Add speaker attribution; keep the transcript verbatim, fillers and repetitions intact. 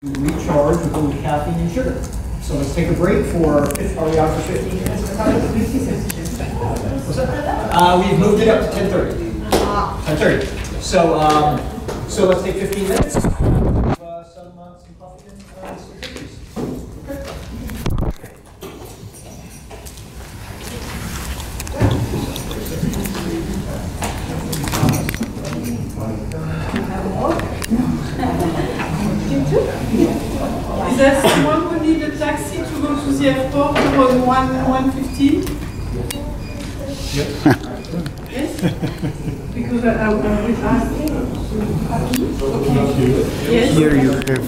Speaker 1: recharge with a little caffeine and sugar. So let's take a break for, are we out for fifteen minutes? What's that? Uh, we've moved it up to ten thirty. ten thirty. So, um, so let's take fifteen minutes. Have, uh, some, uh, some coffee and uh, some cookies.
Speaker 2: Is there someone who needs a taxi to go to the airport on one one fifteen?
Speaker 1: Yep.
Speaker 2: Yes? Because I, I will ask. Okay. Yes.
Speaker 3: Here you have